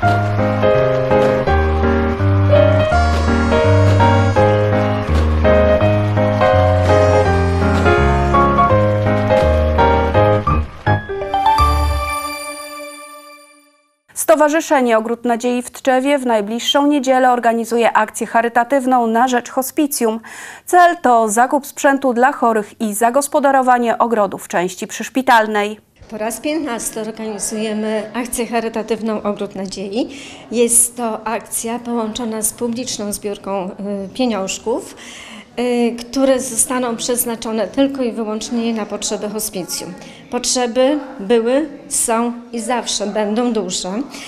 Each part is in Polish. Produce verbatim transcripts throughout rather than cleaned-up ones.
Stowarzyszenie Ogród Nadziei w Tczewie w najbliższą niedzielę organizuje akcję charytatywną na rzecz hospicjum. Cel to zakup sprzętu dla chorych i zagospodarowanie ogrodu w części przyszpitalnej. Po raz piętnasty organizujemy akcję charytatywną Ogród Nadziei. Jest to akcja połączona z publiczną zbiórką pieniążków, które zostaną przeznaczone tylko i wyłącznie na potrzeby hospicjum. Potrzeby były, są i zawsze będą duże.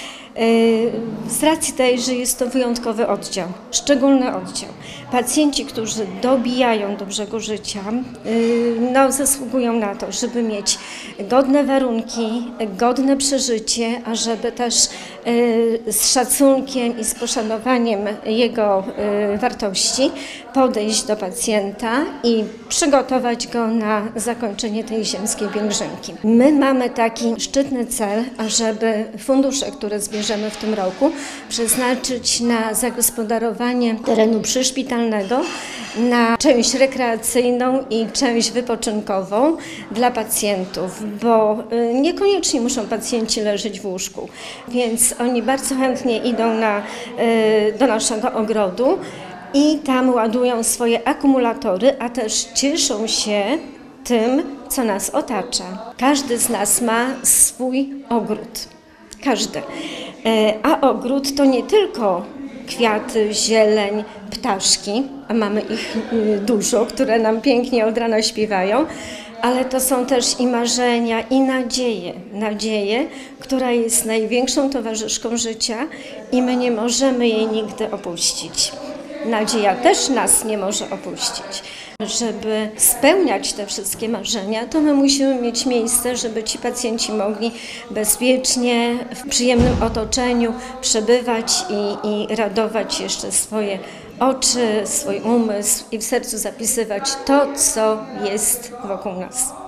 Z racji tej, że jest to wyjątkowy oddział, szczególny oddział. Pacjenci, którzy dobijają do brzegu życia, no, zasługują na to, żeby mieć godne warunki, godne przeżycie, a żeby też z szacunkiem i z poszanowaniem jego wartości podejść do pacjenta i przygotować go na zakończenie tej ziemskiej pielgrzymki. My mamy taki szczytny cel, ażeby fundusze, które zbierzemy w tym roku, przeznaczyć na zagospodarowanie terenu przyszpitalnego, na część rekreacyjną i część wypoczynkową dla pacjentów, bo niekoniecznie muszą pacjenci leżeć w łóżku, więc oni bardzo chętnie idą na, do naszego ogrodu i tam ładują swoje akumulatory, a też cieszą się tym, co nas otacza. Każdy z nas ma swój ogród. Każdy. A ogród to nie tylko kwiaty, zieleń, ptaszki, a mamy ich dużo, które nam pięknie od rana śpiewają, ale to są też i marzenia, i nadzieje. Nadzieję, która jest największą towarzyszką życia i my nie możemy jej nigdy opuścić. Nadzieja też nas nie może opuścić. Żeby spełniać te wszystkie marzenia, to my musimy mieć miejsce, żeby ci pacjenci mogli bezpiecznie, w przyjemnym otoczeniu przebywać i, i radować jeszcze swoje oczy, swój umysł i w sercu zapisywać to, co jest wokół nas.